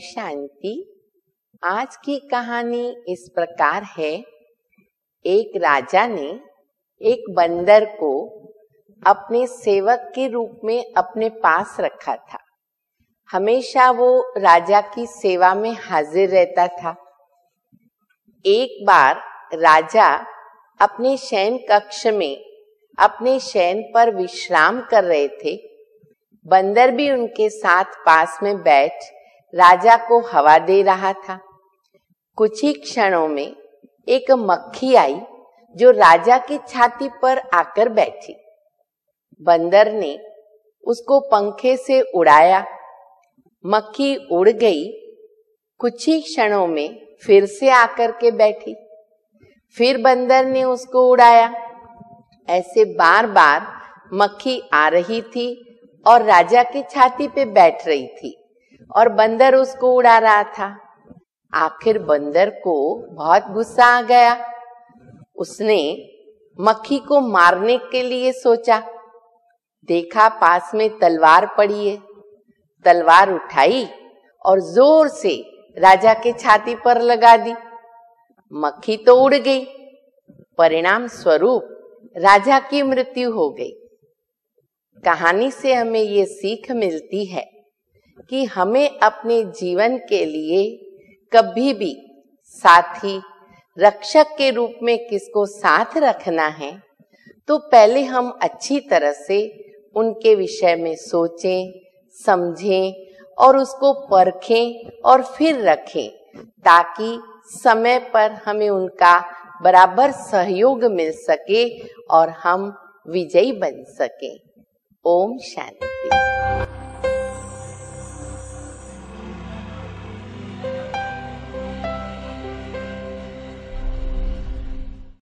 शांति। आज की कहानी इस प्रकार है। एक राजा ने एक बंदर को अपने सेवक के रूप में अपने पास रखा था। हमेशा वो राजा की सेवा में हाजिर रहता था। एक बार राजा अपने शयन कक्ष में अपने शयन पर विश्राम कर रहे थे। बंदर भी उनके साथ पास में बैठ राजा को हवा दे रहा था। कुछ ही क्षणों में एक मक्खी आई जो राजा की छाती पर आकर बैठी। बंदर ने उसको पंखे से उड़ाया। मक्खी उड़ गई। कुछ ही क्षणों में फिर से आकर के बैठी। फिर बंदर ने उसको उड़ाया। ऐसे बार बार मक्खी आ रही थी और राजा की छाती पे बैठ रही थी और बंदर उसको उड़ा रहा था। आखिर बंदर को बहुत गुस्सा आ गया। उसने मक्खी को मारने के लिए सोचा। देखा पास में तलवार पड़ी है। तलवार उठाई और जोर से राजा के छाती पर लगा दी। मक्खी तो उड़ गई। परिणाम स्वरूप राजा की मृत्यु हो गई। कहानी से हमें ये सीख मिलती है कि हमें अपने जीवन के लिए कभी भी साथी, रक्षक के रूप में किसको साथ रखना है तो पहले हम अच्छी तरह से उनके विषय में सोचें, समझें और उसको परखें और फिर रखें, ताकि समय पर हमें उनका बराबर सहयोग मिल सके और हम विजयी बन सके। ओम शांति।